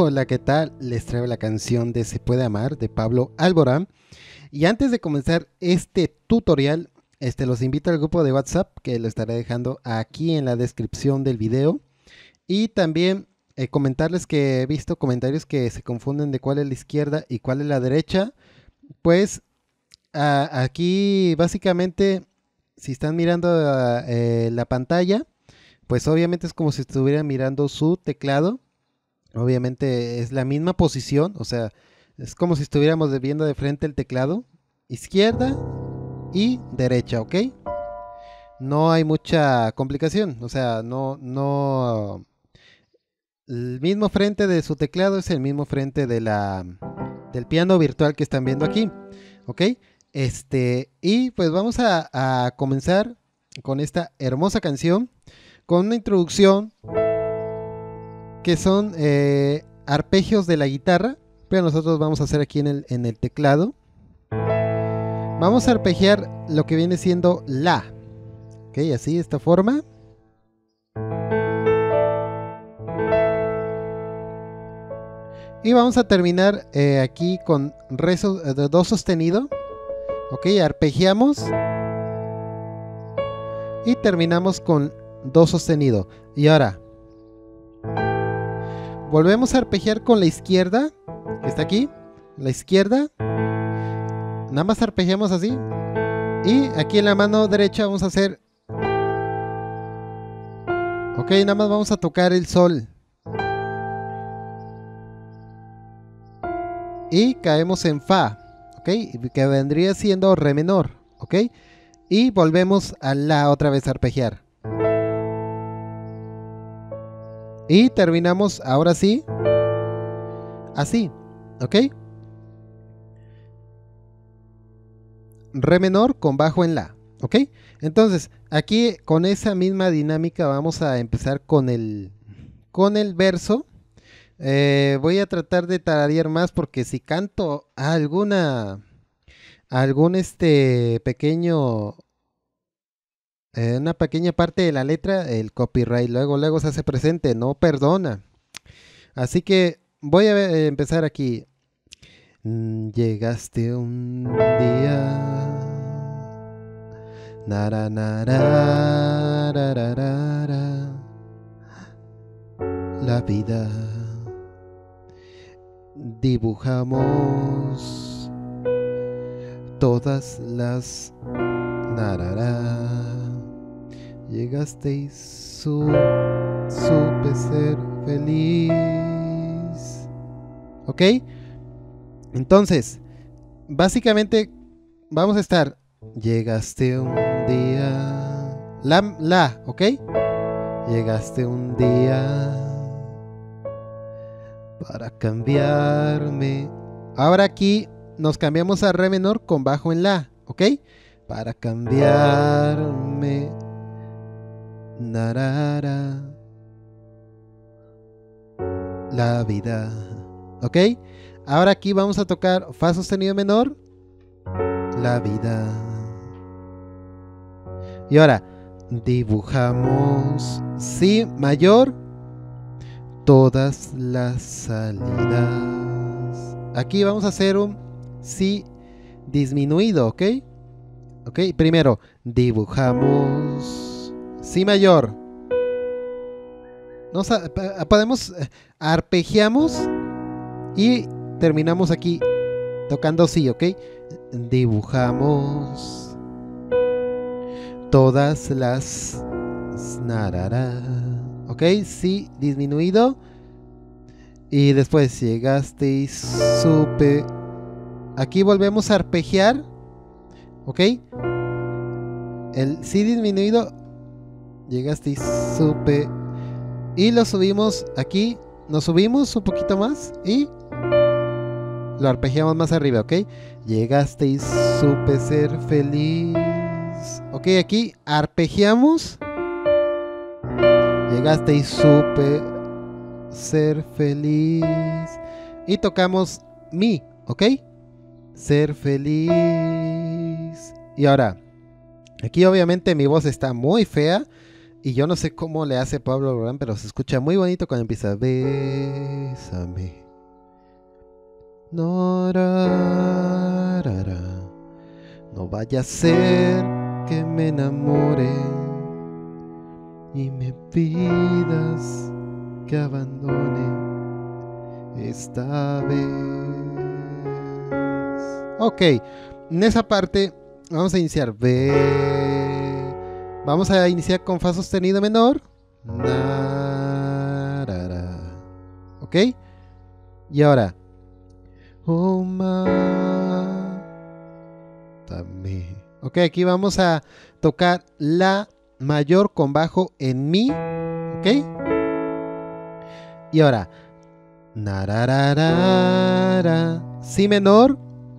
Hola, ¿qué tal? Les traigo la canción de Se puede amar de Pablo Alborán. Y antes de comenzar este tutorial, los invito al grupo de WhatsApp que lo estaré dejando aquí en la descripción del video. Y también comentarles que he visto comentarios que se confunden de cuál es la izquierda y cuál es la derecha. Pues aquí básicamente, si están mirando la pantalla, pues obviamente es como si estuvieran mirando su teclado. Obviamente es la misma posición, o sea, es como si estuviéramos viendo de frente el teclado, izquierda y derecha, ¿ok? No hay mucha complicación, o sea, el mismo frente de su teclado es el mismo frente del piano virtual que están viendo aquí, ¿ok? Y pues vamos a comenzar con esta hermosa canción, con una introducción que son arpegios de la guitarra, pero nosotros vamos a hacer aquí en el teclado. Vamos a arpegiar lo que viene siendo la, ok, así de esta forma. Y vamos a terminar aquí con do sostenido, ok, arpegiamos y terminamos con do sostenido. Y ahora volvemos a arpegiar con la izquierda, que está aquí, la izquierda. Nada más arpegiamos así. Y aquí en la mano derecha vamos a hacer... Ok, nada más vamos a tocar el sol. Y caemos en fa, ok, que vendría siendo re menor, ok. Y volvemos a la otra vez a arpegiar. Y terminamos ahora sí, así, ok. Re menor con bajo en la, ok. Entonces aquí con esa misma dinámica vamos a empezar con el verso. Voy a tratar de tararear más porque si canto algún pequeño una pequeña parte de la letra, el copyright luego se hace presente, no perdona. Así que voy a empezar aquí. Llegaste un día, nara, nara, rararara, la vida, dibujamos todas las narara. Llegaste y supe ser feliz. ¿Ok? Entonces, básicamente vamos a estar. Llegaste un día. ¿Ok? Llegaste un día para cambiarme. Ahora aquí nos cambiamos a re menor con bajo en la. ¿Ok? Para cambiarme. Narara. La vida. ¿Ok? Ahora aquí vamos a tocar fa sostenido menor. La vida. Y ahora dibujamos si mayor. Todas las salidas. Aquí vamos a hacer un si disminuido, ¿ok? Ok, primero dibujamos si mayor. Podemos arpegiamos y terminamos aquí tocando si, ¿ok? Dibujamos todas las narara. Ok, si disminuido. Y después llegaste y supe. Aquí volvemos a arpegiar. Ok. El si disminuido. Llegaste y supe. Y lo subimos aquí. Nos subimos un poquito más. Y lo arpegiamos más arriba, ok. Llegaste y supe ser feliz. Ok, aquí arpegiamos. Llegaste y supe ser feliz. Y tocamos mi, ¿ok? Ser feliz. Y ahora, aquí obviamente mi voz está muy fea. Y yo no sé cómo le hace Pablo Alborán, pero se escucha muy bonito cuando empieza. Bésame. No, ra, ra, ra. No vaya a ser que me enamore y me pidas que abandone esta vez. Ok, en esa parte vamos a iniciar. Vamos a iniciar con fa sostenido menor. Na, ra, ra. Ok, y ahora. Oh, también. Ok, aquí vamos a tocar la mayor con bajo en mi. Ok, y ahora. Nararara, si menor.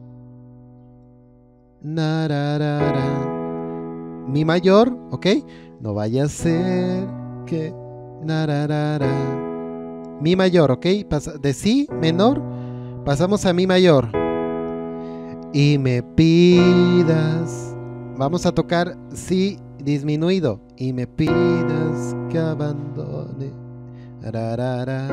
Nararara, mi mayor. Ok, no vaya a ser que. Nararara, mi mayor. Ok, de si menor pasamos a mi mayor. Y me pidas. Vamos a tocar si disminuido. Y me pidas que abandone. Ararara.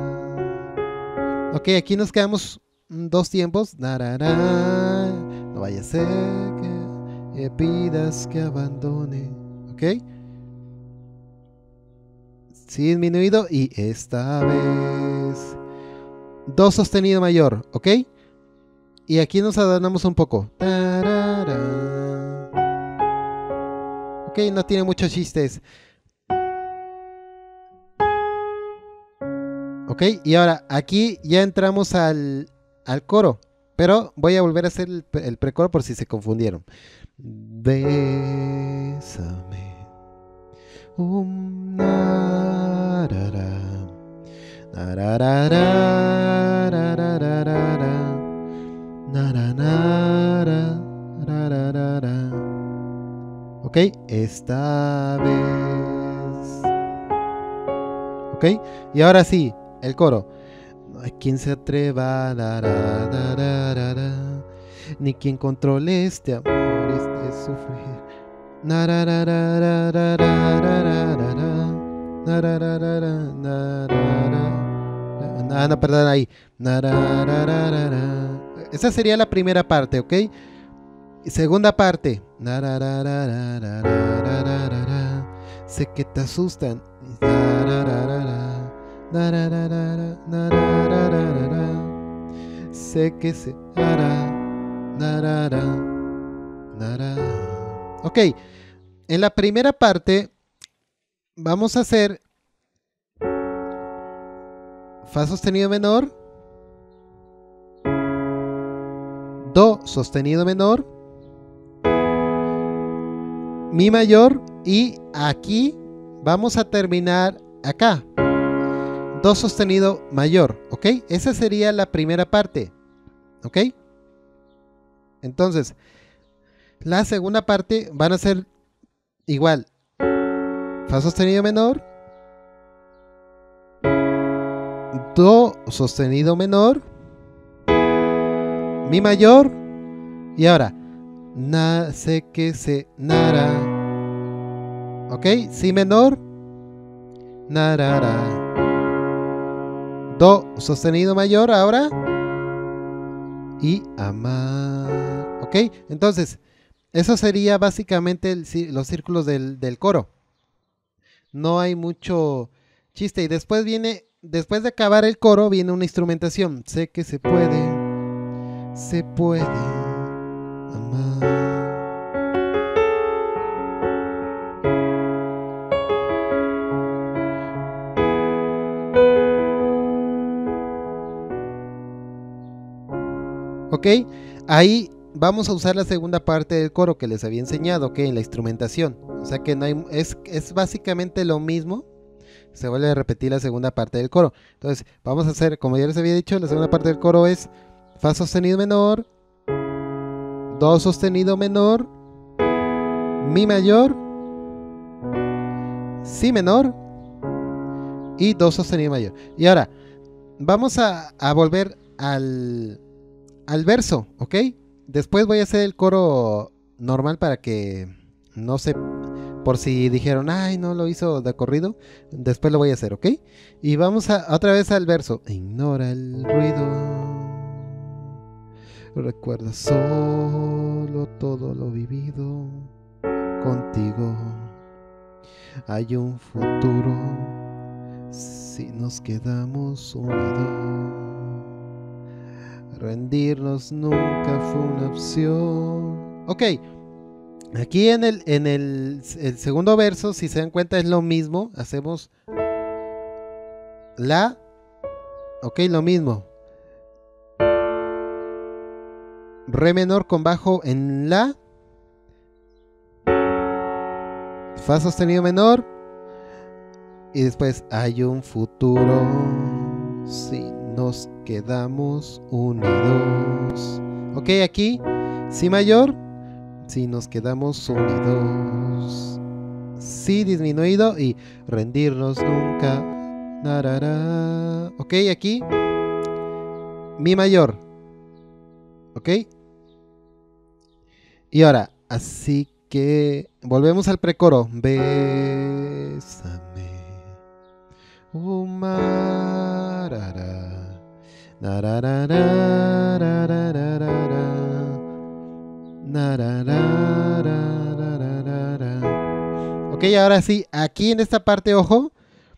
Ok, aquí nos quedamos dos tiempos. Narará. No vaya a ser que me pidas que abandone. Ok. Si disminuido. Y esta vez do sostenido mayor. Ok. Y aquí nos adornamos un poco. Ok, no tiene muchos chistes. Ok, y ahora aquí ya entramos al coro. Pero voy a volver a hacer el precoro por si se confundieron. Bésame. Narara. Nararara, nararara. Naranara, rararara. Ok, esta vez. Ok, y ahora sí, el coro. No hay quien se atreva, ni quien controle este amor, este sufrir. Ah, no, perdón, ahí. Esa sería la primera parte, ¿ok? Segunda parte. Sé que te asustan. Sé que se hará. Ok, en la primera parte vamos a hacer fa sostenido menor, do sostenido menor, mi mayor y aquí vamos a terminar acá, do sostenido mayor, ¿ok? Esa sería la primera parte, ¿ok? Entonces, la segunda parte van a ser igual, fa sostenido menor, do sostenido menor, mi mayor y ahora sé que se nara, ok, si menor, narara, do sostenido mayor ahora y amar, ok. Entonces eso sería básicamente los círculos del coro. No hay mucho chiste y después viene, después de acabar el coro viene una instrumentación. Sé que se puede amar. Ok, ahí vamos a usar la segunda parte del coro que les había enseñado, ok, en la instrumentación. O sea que no hay, es básicamente lo mismo. Se vuelve a repetir la segunda parte del coro. Entonces vamos a hacer, como ya les había dicho, la segunda parte del coro es fa sostenido menor, do sostenido menor, mi mayor, si menor y do sostenido mayor. Y ahora vamos a volver al verso, ¿ok? Después voy a hacer el coro normal para que no se por si dijeron, ay, no lo hizo de corrido, después lo voy a hacer, ¿ok? Y vamos otra vez al verso. Ignora el ruido. Recuerda solo todo lo vivido contigo. Hay un futuro si nos quedamos unidos. Rendirnos nunca fue una opción. Ok, aquí en el segundo verso, si se dan cuenta, es lo mismo. Hacemos la. Ok, lo mismo. Re menor con bajo en la. Fa sostenido menor. Y después hay un futuro si nos quedamos unidos. Ok, aquí si mayor. Si nos quedamos unidos. Si disminuido y rendirnos nunca. Narara. Ok, aquí mi mayor. Ok. Y ahora, así que volvemos al precoro. Bésame. Marara. Ok, ahora sí, aquí en esta parte, ojo.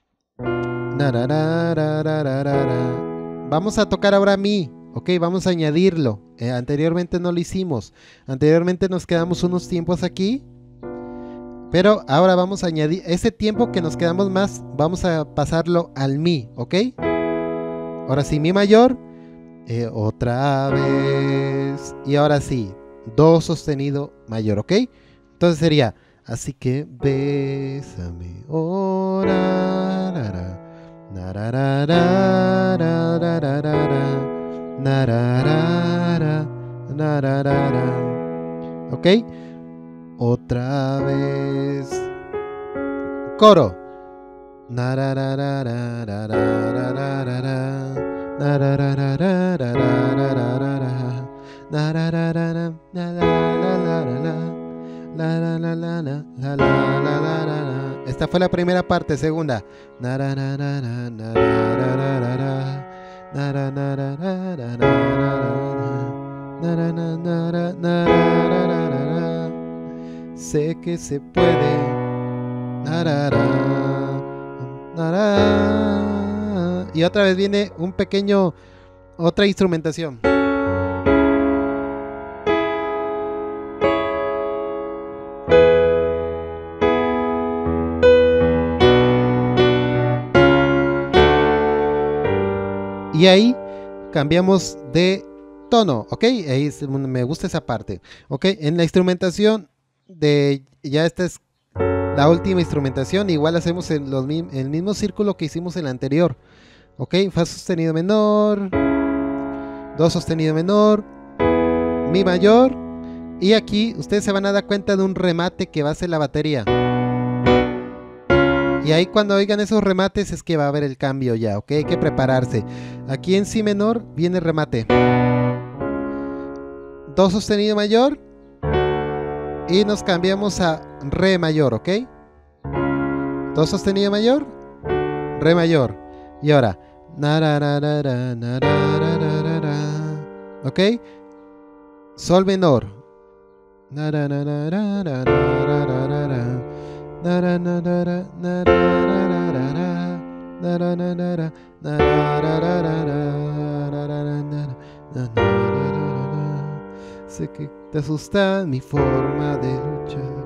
Vamos a tocar ahora mi. Ok, vamos a añadirlo. Anteriormente no lo hicimos. Anteriormente nos quedamos unos tiempos aquí. Pero ahora vamos a añadir ese tiempo que nos quedamos más. Vamos a pasarlo al mi. Ok. Ahora sí, mi mayor. Otra vez. Y ahora sí, do sostenido mayor. Ok. Entonces sería. Así que bésame. Oh, narara. Nararara, nararara. Ok. Otra vez. Coro. Esta fue la primera parte, segunda. Sé que se puede. Y otra vez viene un pequeño, otra instrumentación. Y ahí cambiamos de tono, ¿ok? Ahí me gusta esa parte, ¿ok? En la instrumentación ya esta es la última instrumentación. Igual hacemos el mismo círculo que hicimos en la anterior, ¿ok? Fa sostenido menor, do sostenido menor, mi mayor. Y aquí ustedes se van a dar cuenta de un remate que va a ser la batería. Y ahí cuando oigan esos remates es que va a haber el cambio ya, ¿ok? Hay que prepararse. Aquí en si menor viene el remate. Do sostenido mayor. Y nos cambiamos a re mayor, ¿ok? Do sostenido mayor, re mayor. Y ahora, ¿ok? Sol menor. Sé que te asusta mi forma de luchar.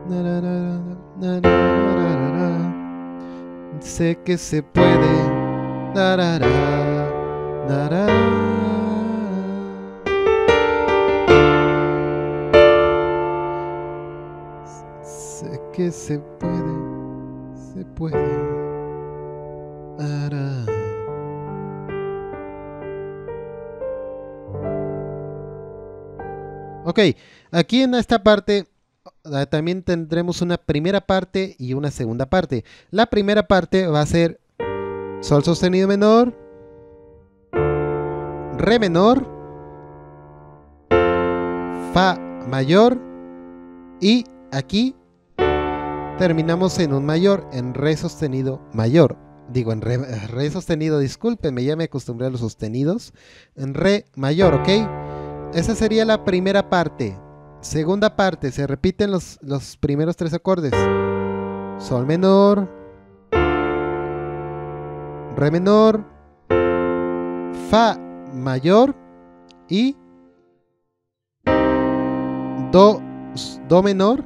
Sé que se puede. Sé que se puede. Se puede. Ok, aquí en esta parte también tendremos una primera parte y una segunda parte. La primera parte va a ser sol sostenido menor, re menor, fa mayor y aquí terminamos en un mayor, en re sostenido mayor. Digo, en re sostenido, discúlpenme, ya me acostumbré a los sostenidos. En re mayor, ¿ok? Esa sería la primera parte. Segunda parte, se repiten los primeros 3 acordes. Sol menor, re menor, fa mayor y do menor,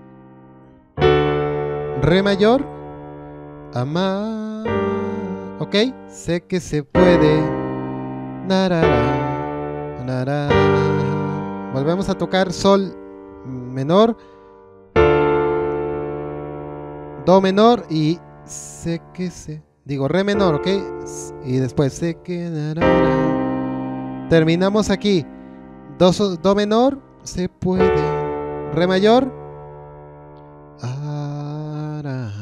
re mayor, amar. Ok, sé que se puede. Narara, narara. Volvemos a tocar sol menor, do menor y sé que se. Digo re menor, ok. Y después sé que. Narara. Terminamos aquí. Do menor, se puede. Re mayor. Ara.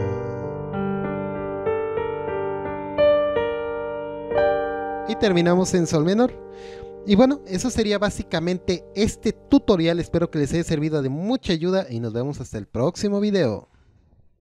Y terminamos en sol menor. Y bueno, eso sería básicamente este tutorial. Espero que les haya servido de mucha ayuda y nos vemos hasta el próximo video.